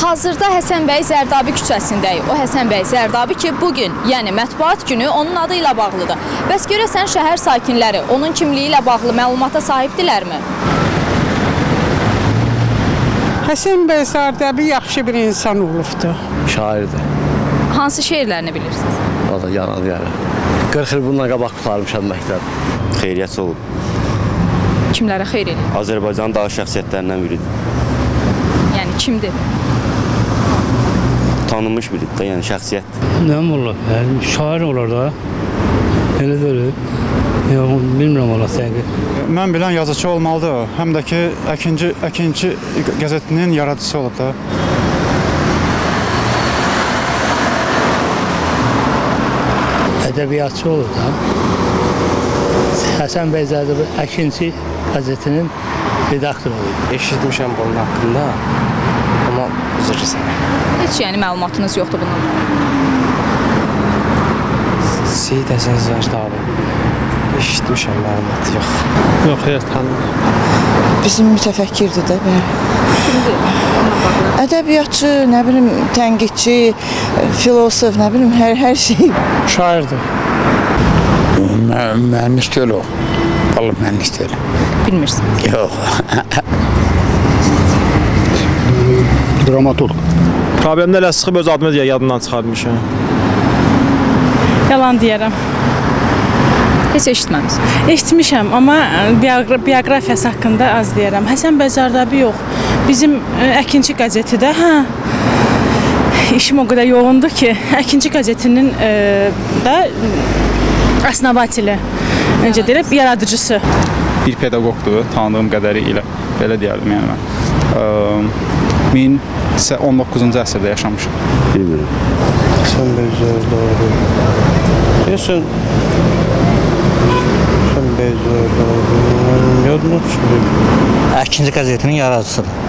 Hazırda Həsən bəy Zərdabi küçəsindəyik. O Həsən bəy Zərdabi ki, bugün, yəni mətbuat günü onun adı ilə bağlıdır. Bəs görəsən şəhər sakinləri onun kimliyi ilə bağlı məlumata sahibdirlərmi? Həsən bəy Zərdabi yaxşı bir insan olubdur. Şairdir. Hansı şeirlərini bilirsiniz? O da yaralı yəni. 40 il bundan qabaq qutarmışam məktəb. Xeyriyyətçi olub. Kimlərə xeyr edir? Azərbaycanın daha şəxsiyyətlərindən biridir. Yəni kimdir? Tanınmış biridir də, yəni şəxsiyyət. Nə olar? Yəni, şair olar da. Elə də öyle. Yox, bilmirəm olar dəqiq. Mən bilən yazıcı olmalıdır o. Həm də ki, Əkinçi qəzetinin yaradıcısı olub da. Ədəbiyyatçı olur da. Həsən bəy Zərdabi Əkinçi qəzetinin redaktoru olur. Eşitmişəm bunun haqqında, amma üzr istəyirəm. Heç yəni məlumatınız yoxdur bunun. Seyid Həsən Zərdabi. Eşitmişəm, məlumat yox. Yox, heç tanımıram. Bizim mütəfəkkirdir də belə. Ədəbiyyatçı, nə bilim, tənqidçi, filosof, nə bilim, hər şey. Şairdir. Mühəndis deyil o. Vallahi mühəndis deyil. Bilmirsiniz. Yox. Dramaturg. Problemdə elə sıxıb öz adımı deyə yadından çıxarmışam. Yalan deyərəm. Heç eşitməmiş. Eşitmişəm, amma bioqrafiyası haqqında az deyərəm. Həsən bəy Zərdabi yox. Bizim Əkinçi qəzetidə, işim o qədər yoğundur ki, Əkinçi qəzetinin da əsnavatili, necə deyirəm, yaradıcısı. Bir pedaqoqdur, tanıdığım qədərilə, belə deyərdim yəni mən. 19-cu əsrdə yaşamışam. Bilmirəm. Həsən bəy Zərdabi. Deyəsən, Həsən bəy Zərdabi, yadına düşürəm. Əkinçi qəzetinin yaradıcısıdır.